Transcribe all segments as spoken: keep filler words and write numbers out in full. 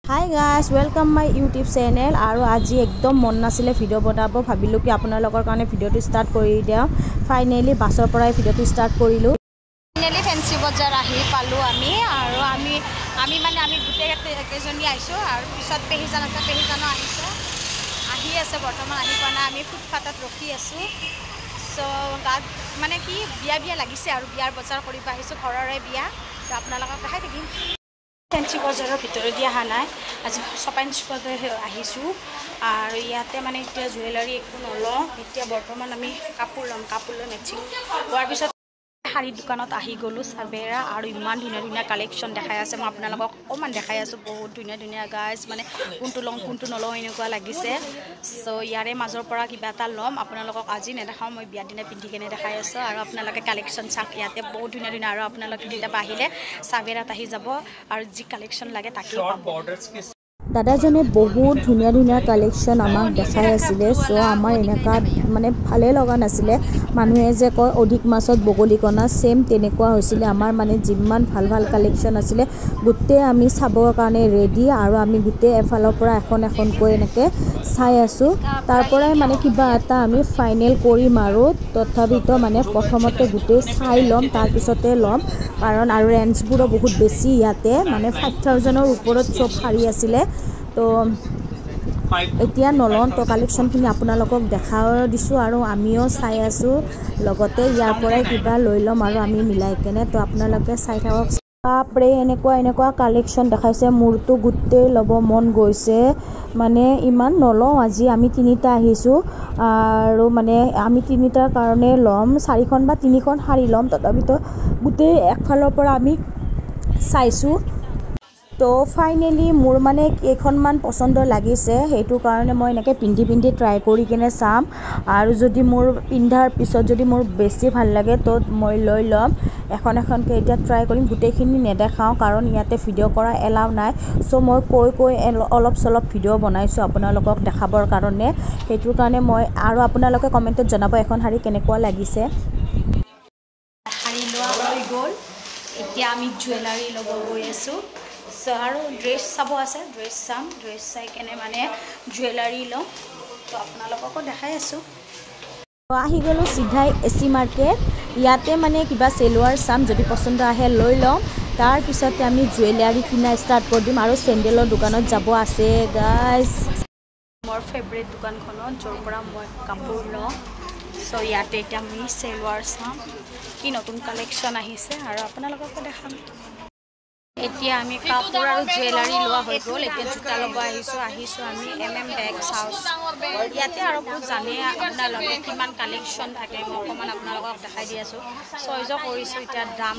Hi guys, welcome my YouTube channel. আৰু আজি একদম মন নাছিলে ভিডিও বনাব ভাবিলো কি আপোনালোকৰ কাৰণে ভিডিওটো ষ্টাৰ্ট কৰি দিওঁ। ফাইনালি বাছৰ পৰাই ভিডিওটো ষ্টাৰ্ট কৰিলো। ফাইনালি ফেন্সি বজাৰ আহি পালো আমি আৰু আমি আমি মানে আমি গুটে কেজনী আইছো আৰু পিছত পেহিজান আছে পেহিজানো আহিছে আহি আছে বৰ্তমান আহি পানা আমি ফুটফাটত ৰখি আছো। সো গাত মানে কি বিয়া বিয়া লাগিছে আৰু বিয়াৰ বজাৰ কৰিব আহিছো ঘৰৰে বিয়া তো আপোনালোকক দেখাই থাকিম। ফেন্সি বজাৰৰ ভিতৰত দিয়া হা নাই আজি শ্বপিং স্পটত আহিছোঁ আৰু ইয়াতে মানে এতিয়া জুৱেলাৰী একো নলওঁ এতিয়া বৰ্তমান আমি কাপোৰ ল'ম কাপোৰ লৈ মেচিং হোৱাৰ পিছত শাড়ী দোকানত আহি গ'লো চাবেৰা আৰু ইমান ধুনীয়া ধুনীয়া কালেকশ্যন দেখাই আছে মই আপোনালোকক অকণমান দেখাই আছোঁ বহুত ধুনীয়া ধুনীয়া গাইজ মানে কোনটো লওঁ কোনটো নলওঁ এনেকুৱা লাগিছে চ' ইয়াৰে মাজৰ পৰা কিবা এটা ল'ম আপোনালোকক আজি নেদেখাওঁ মই বিয়াৰ দিনা পিন্ধি কেনে দেখাই আছোঁ আৰু আপোনালোকে কালেকশ্যন চাওক ইয়াতে বহুত ধুনীয়া ধুনীয়া আৰু আপোনালোকে কেতিয়াবা আহিলে চাবেৰাত আহি যাব আৰু যি কালেকশ্যন লাগে তাকেই পাব। দাদাজনে বহুত ধুনীয়া ধুনীয়া কালেকশ্যন আমাক দেখাই আছিলে চ' আমাৰ এনেকুৱা মানে ভালে লগা নাছিলে মানুহে যে কয় অধিক মাছত বগলী কণা সেম তেনেকুৱা হৈছিলে আমাৰ মানে যিমান ভাল ভাল কালেকশ্যন আছিলে গোটেই আমি চাবৰ কাৰণে ৰেডি আৰু আমি গোটেই এফালৰ পৰা এখন এখনকৈ এনেকৈ চাই আছোঁ তাৰ পৰাই মানে কিবা এটা আমি ফাইনেল কৰিম আৰু তথাপিতো মানে প্ৰথমতে গোটেই চাই ল'ম তাৰপিছতে ল'ম কাৰণ আৰু ৰেঞ্জবোৰো বহুত বেছি ইয়াতে মানে ফাইভ থাউজেণ্ডৰ ওপৰত চব শাড়ী আছিলে তো এতিয়া নলওঁ তো কালেকশ্যনখিনি আপোনালোকক দেখাও দিছোঁ আৰু আমিও চাই আছোঁ লগতে ইয়াৰ পৰাই কিবা লৈ ল'ম আৰু আমি মিলাই কেনে তো আপোনালোকে চাই থাকক বাপৰে এনেকুৱা এনেকুৱা কালেকশ্যন দেখাইছে মোৰতো গোটেই ল'ব মন গৈছে মানে ইমান নলওঁ আজি আমি তিনিটা আহিছোঁ আৰু মানে আমি তিনিটাৰ কাৰণে ল'ম চাৰিখন বা তিনিখন শাড়ী ল'ম তথাপিতো গোটেই একফালৰ পৰা আমি চাইছোঁ তো ফাইনেলি মোৰ মানে কেইখনমান পচন্দ লাগিছে সেইটো কাৰণে মই এনেকৈ পিন্ধি পিন্ধি ট্ৰাই কৰি কিনে চাম আৰু যদি মোৰ পিন্ধাৰ পিছত যদি মোৰ বেছি ভাল লাগে তো মই লৈ ল'ম এখন এখনকৈ এতিয়া ট্ৰাই কৰিম গোটেইখিনি নেদেখাওঁ কাৰণ ইয়াতে ভিডিঅ' কৰা এলাও নাই চ' মই কৈ কৈ অলপ চলপ ভিডিঅ' বনাইছোঁ আপোনালোকক দেখাবৰ কাৰণে সেইটোৰ কাৰণে মই আৰু আপোনালোকে কমেণ্টত জনাব এখন শাড়ী কেনেকুৱা লাগিছে। শাড়ী লোৱা হৈ গ'ল এতিয়া আমি জুৱেলাৰী ল'ব গৈ আছোঁ চ' আৰু ড্ৰেছ চাব আছে ড্ৰেছ চাম ড্ৰেছ চাই কেনে মানে জুৱেলাৰী ল'ম তো আপোনালোককো দেখাই আছোঁ। আহি গ'লোঁ চিধাই এ চি মাৰ্কেট ইয়াতে মানে কিবা চেলোৱাৰ চাম যদি পচন্দ আহে লৈ ল'ম তাৰপিছতে আমি জুৱেলাৰী কিনা ষ্টাৰ্ট কৰি দিম আৰু চেণ্ডেলৰ দোকানত যাব আছে গাইজ মোৰ ফেভৰেট দোকানখনত য'ৰ পৰা মই কাপোৰ লওঁ চ' ইয়াতে এতিয়া আমি চেলোৱাৰ চাম কি নতুন কালেকশ্যন আহিছে আৰু আপোনালোককো দেখাম। এতিয়া আমি কাপোৰ আৰু জুৱেলাৰী লোৱা হৈ গ'ল এতিয়া জোতা ল'ব আহিছোঁ আহিছোঁ আমি এম এম বেগছ হাউচ ইয়াতে আৰু বহুত জানে আপোনালোকে কিমান কালেকশ্যন থাকে মই অকণমান আপোনালোকক দেখাই দি আছোঁ চইজ কৰিছোঁ এতিয়া দাম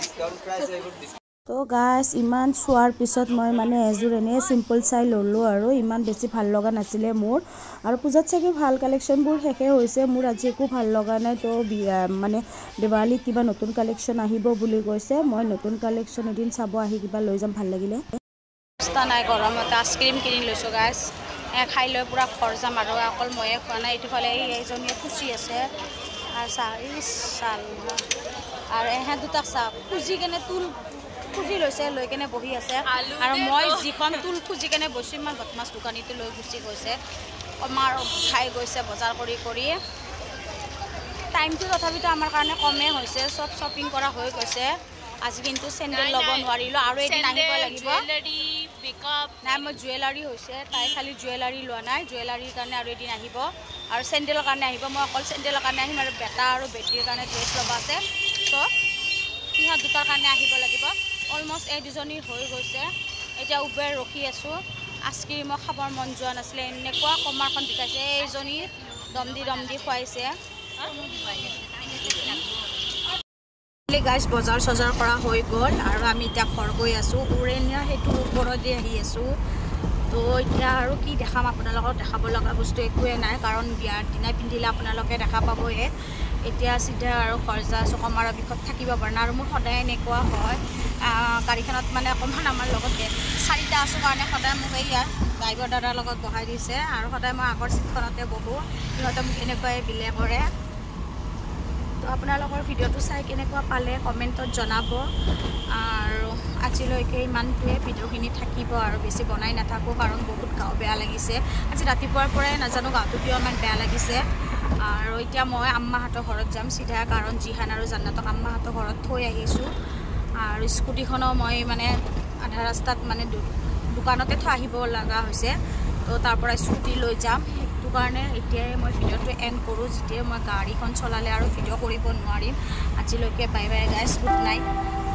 তো গাইজ ইমান চোৱাৰ পিছত মই মানে এযোৰ এনেই চিম্পল চাই ল'লোঁ আৰু ইমান বেছি ভাল লগা নাছিলে মোৰ আৰু পূজাত চাগে ভাল কালেকশ্যনবোৰ শেষে হৈছে মোৰ আজি একো ভাল লগা নাই তো মানে দেৱালীত কিবা নতুন কালেকশ্যন আহিব বুলি কৈছে মই নতুন কালেকশ্যন এদিন চাব আহি কিবা লৈ যাম ভাল লাগিলে। অৱস্থা নাই গৰমতে আইচক্ৰীম কিনি লৈছোঁ গাইজ খাই লৈ পূৰা ঘৰ যাম আৰু অকল ময়ে খোৱা নাই এইটোফালে এই এইজনীয়ে খুচি আছে আৰু চাহ এই চাল আৰু এহে দুটাক চাহ খুজি কেনে তুল খুজি লৈছে লৈ কেনে বহি আছে আৰু মই যিখন তুল খুজি কেনে বৈছোঁ ইমান বদমাছ দোকানীটো লৈ গুচি গৈছে আমাৰ খাই গৈছে বজাৰ কৰি কৰি টাইমটো তথাপিতো আমাৰ কাৰণে কমেই হৈছে চব শ্বপিং কৰা হৈ গৈছে আজি কিন্তু চেণ্ডেল ল'ব নোৱাৰিলোঁ আৰু এদিন আহিব লাগিব নাই মই জুৱেলাৰী হৈছে তাই খালি জুৱেলাৰী লোৱা নাই জুৱেলাৰীৰ কাৰণে আৰু এদিন আহিব আৰু চেণ্ডেলৰ কাৰণে আহিব মই অকল চেণ্ডেলৰ কাৰণে আহিম আৰু বেটা আৰু বেটীৰ কাৰণে ড্ৰেছ ল'ব আছে চ' সিহঁত দুটাৰ কাৰণে আহিব লাগিব অলমষ্ট এই দুজনী হৈ গৈছে এতিয়া উবেৰ ৰখি আছোঁ আইচক্ৰীম মই খাবৰ মন যোৱা নাছিলে এনেকুৱা কমাৰখন বিকাইছে এইজনী দম দি দম দি খুৱাইছে গাইজ বজাৰ চজাৰ কৰা হৈ গ'ল আৰু আমি এতিয়া ঘৰ গৈ আছোঁ উৰেণীয়া সেইটোৰ ওপৰতে আহি আছোঁ তো এতিয়া আৰু কি দেখাম আপোনালোকক দেখাব লগা বস্তু একোৱে নাই কাৰণ বিয়াৰ দিনাই পিন্ধিলে আপোনালোকে দেখা পাবয়ে এতিয়া চিধা আৰু ঘৰ যা আছোঁ কমাৰৰ বিষত থাকিব পৰা নাই আৰু মোৰ সদায় এনেকুৱা হয় গাড়ীখনত মানে অকণমান আমাৰ লগতে চাৰিটা আছোঁ কাৰণে সদায় মোক এইয়া ড্ৰাইভাৰ দাদাৰ লগত বহাই দিছে আৰু সদায় মই আগৰ চিটখনতে বহোঁ সিহঁতে মোক এনেকুৱাই বিলে কৰে তো আপোনালোকৰ ভিডিঅ'টো চাই কেনেকুৱা পালে কমেণ্টত জনাব আৰু আজিলৈকে ইমানটোৱে ভিডিঅ'খিনি থাকিব আৰু বেছি বনাই নাথাকোঁ কাৰণ বহুত গাও বেয়া লাগিছে আজি ৰাতিপুৱাৰ পৰাই নাজানো গাটো কিয় ইমান বেয়া লাগিছে আৰু এতিয়া মই আম্মাহঁতৰ ঘৰত যাম চিধা কাৰণ জিহান আৰু জান্নাতক আম্মাহঁতৰ ঘৰত থৈ আহিছোঁ আৰু স্কুটিখনো মই মানে আধা ৰাস্তাত মানে দোকানতে থৈ আহিব লগা হৈছে তো তাৰ পৰা স্কুটি লৈ যাম সেইটো কাৰণে এতিয়াই মই ভিডিঅ'টো এণ্ড কৰোঁ যেতিয়া মই গাড়ীখন চলালে আৰু ভিডিঅ' কৰিব নোৱাৰিম আজিলৈকে bye bye guys good night